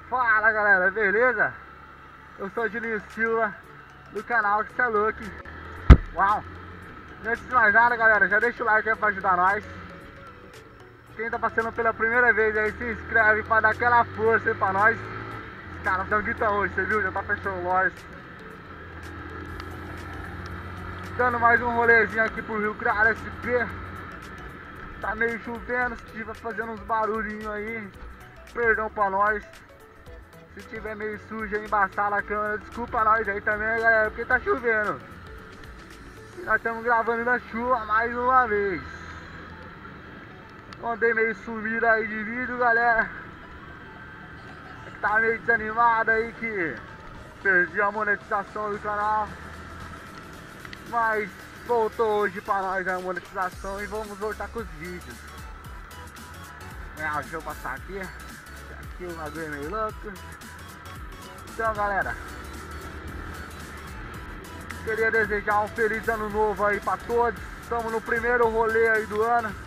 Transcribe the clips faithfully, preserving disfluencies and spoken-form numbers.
Fala galera, beleza? Eu sou o Julinho Silva, do canal Que Cê é Louco. Uau! E antes de mais nada galera, já deixa o like aí pra ajudar nós. Quem tá passando pela primeira vez aí, se inscreve pra dar aquela força aí pra nós. Os caras dão guita hoje, você viu? Já tá fechando loja. Dando mais um rolezinho aqui pro Rio Claro S P. Tá meio chovendo, se tiver fazendo uns barulhinhos aí, perdão pra nós. Se tiver meio sujo aí, embaçado a câmera, desculpa nós aí também, galera, porque tá chovendo. E nós estamos gravando na chuva mais uma vez. Andei meio sumido aí de vídeo, galera. Tá meio desanimado aí que perdi a monetização do canal. Mas voltou hoje pra nós a monetização e vamos voltar com os vídeos. É, deixa eu passar aqui. Aqui o bagulho é meio louco. Então galera, queria desejar um feliz ano novo aí pra todos. Estamos no primeiro rolê aí do ano.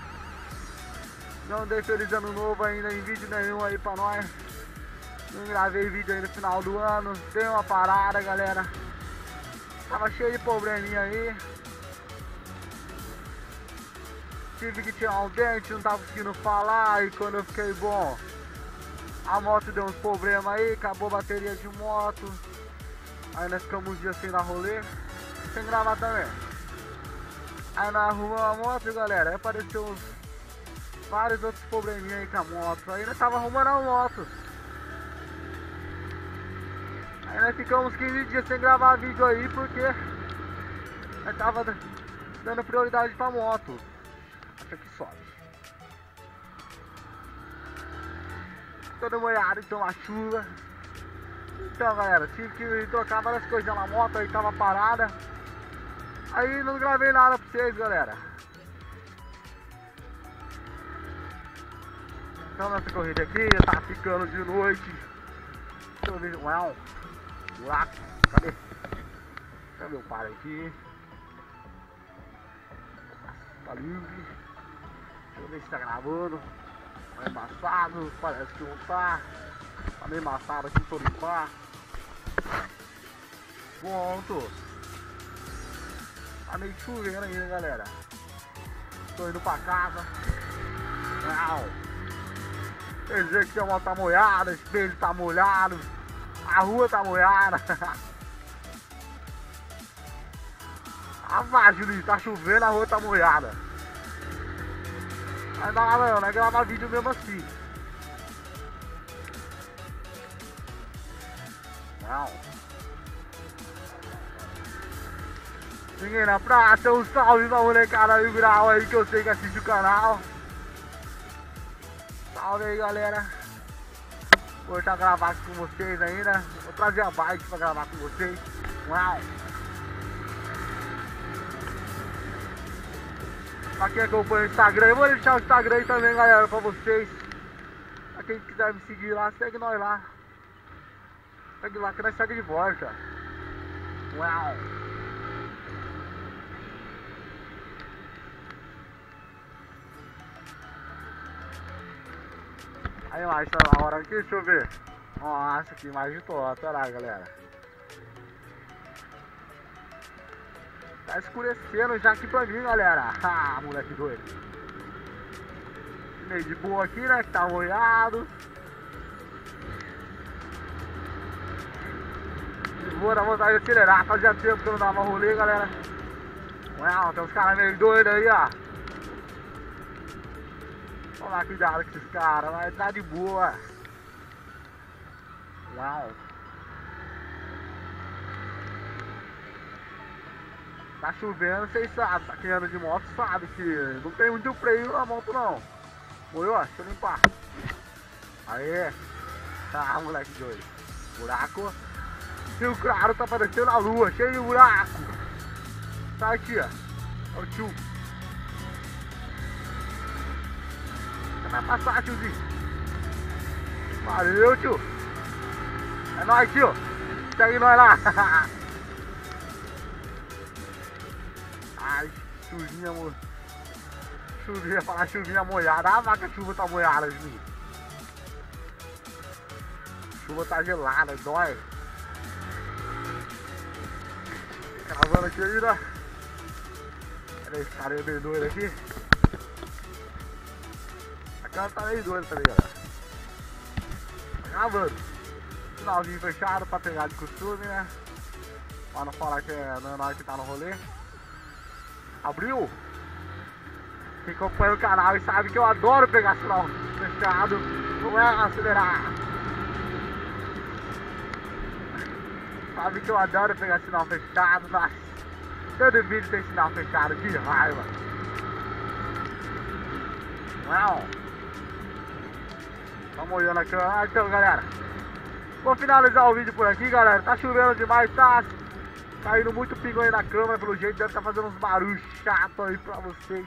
Não dei feliz ano novo ainda em vídeo nenhum aí pra nós. Não gravei vídeo aí no final do ano. Dei uma parada, galera. Tava cheio de probleminha aí. Tive que tirar um dente, não tava conseguindo falar. E quando eu fiquei bom, a moto deu uns problemas aí, acabou a bateria de moto. Aí nós ficamos uns dias sem dar rolê, sem gravar também. Aí nós arrumamos a moto, galera. Aí apareceu uns, vários outros probleminha aí com a moto. Aí nós tava arrumando a moto. Aí nós ficamos quinze dias sem gravar vídeo aí, porque nós tava dando prioridade pra moto. Acho que sobe. Todo molhado, então a chuva. Então galera, tive que trocar várias coisas na moto, aí tava parada. Aí não gravei nada pra vocês, galera. Então nessa corrida aqui, tá ficando de noite. Deixa eu ver, uau, buraco, cadê? Cadê o par aqui? Tá livre. Deixa eu ver se tá gravando. Tá embaçado, parece que não tá. Tá meio embaçado aqui, tô limpar. Pronto. Tá meio chovendo ainda, galera. Tô indo pra casa. Uau. Quer dizer que a moto tá molhada, o espelho tá molhado, a rua tá molhada. Ah, vá, Julinho, tá chovendo, a rua tá molhada. Mas não, não, não é gravar vídeo mesmo assim. Não. Ninguém na praça, um salve pra molecada aí, grau aí que eu sei que assiste o canal. Salve aí, galera. Vou estar gravando com vocês ainda. Vou trazer a bike pra gravar com vocês. Uau! Pra quem acompanha o Instagram, eu vou deixar o Instagram aí também, galera, pra vocês. Pra quem quiser me seguir lá, segue nós lá. Segue lá que nós segue de volta. Uau! Aí mais, tá na hora aqui, deixa eu ver. Nossa, que imagem top, olha lá, galera. Tá escurecendo já aqui pra mim, galera. Ah, moleque doido. Meio de boa aqui, né, que tá molhado. De boa, dá vontade de acelerar. Fazia tempo que eu não dava rolê, galera. Uau, tem uns caras meio doidos aí, ó. Tomar cuidado com esses caras, mas tá de boa. Uau. Tá chovendo, vocês sabem, tá quem anda de moto sabe que não tem muito freio na moto não. Molhou, ó, deixa eu limpar. Aê. Ah, moleque doido. Buraco. Rio Claro tá parecendo a lua, cheio de buraco. Tá aqui, ó. Olha o tio. Vai passar, tiozinho. Valeu, tio. É nóis, tio. Segue nós lá. Ai, chuvinha, amor. Chuvinha, falar chuvinha molhada. A vaca chuva tá molhada, Juninho. chuva tá gelada, dói. Gravando aqui ainda. Olha esse cara aí meio doido aqui. A cara tá meio doida também, galera. Tá gravando. Finalzinho fechado pra pegar de costume, né? Pra não falar que é nós que tá no rolê. Abriu. Quem acompanha o canal e sabe que eu adoro pegar sinal fechado. Não é acelerar. Sabe que eu adoro pegar sinal fechado. Nossa, todo vídeo tem sinal fechado, que raiva. Não. Tamo olhando aqui. Ah, então, galera, vou finalizar o vídeo por aqui, galera. Tá chovendo demais, tá caindo muito pingo aí na câmera. Pelo jeito deve estar fazendo uns barulhos chatos aí pra vocês.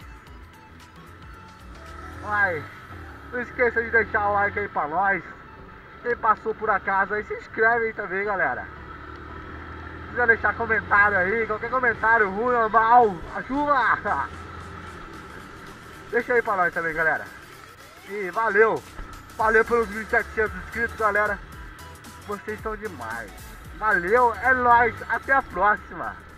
Mas não esqueça de deixar o like aí pra nós. Quem passou por acaso aí, se inscreve aí também, galera. Se quiser deixar comentário aí, qualquer comentário ruim ou mal, ajuda! Deixa aí pra nós também, galera. E valeu! Valeu pelos mil e setecentos inscritos, galera. Vocês são demais. Valeu, é nóis, até a próxima.